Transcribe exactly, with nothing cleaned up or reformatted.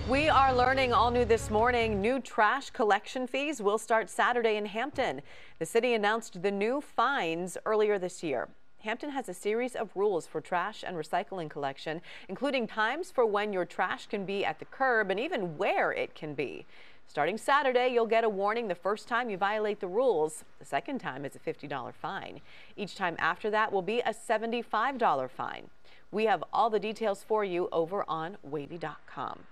We are learning all new this morning. New trash collection fees will start Saturday in Hampton. The city announced the new fines earlier this year. Hampton has a series of rules for trash and recycling collection, including times for when your trash can be at the curb and even where it can be. Starting Saturday, you'll get a warning the first time you violate the rules. The second time is a fifty dollar fine. Each time after that will be a seventy-five dollar fine. We have all the details for you over on wavy dot com.